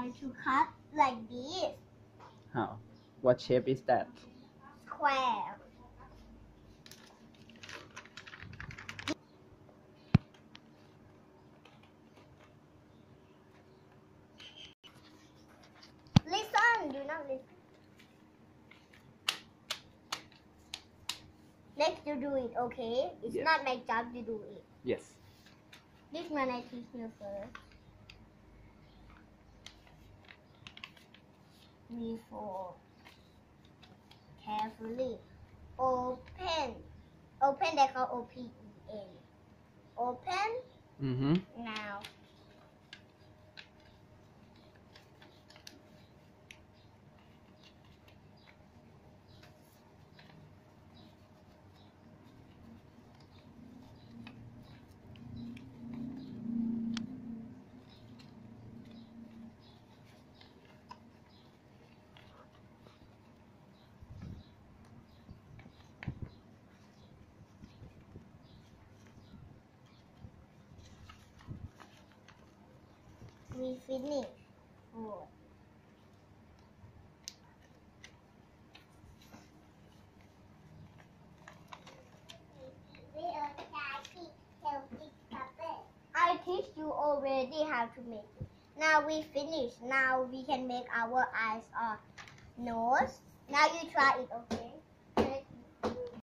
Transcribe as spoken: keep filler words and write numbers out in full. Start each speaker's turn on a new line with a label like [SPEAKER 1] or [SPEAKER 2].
[SPEAKER 1] try to cut like this.
[SPEAKER 2] How? What shape is that?
[SPEAKER 1] Square. Listen, do not listen. Next you do it, okay? It's
[SPEAKER 2] Yes.
[SPEAKER 1] not my job to do it.
[SPEAKER 2] Yes.
[SPEAKER 1] This one I teach you first. Before. Carefully. Open. Open, they call O P E N. Open.
[SPEAKER 2] Mm-hmm.
[SPEAKER 1] Now. We finish. Four. I teach you already how to make it. Now we finish. Now we can make our eyes or nose. Now you try it, okay?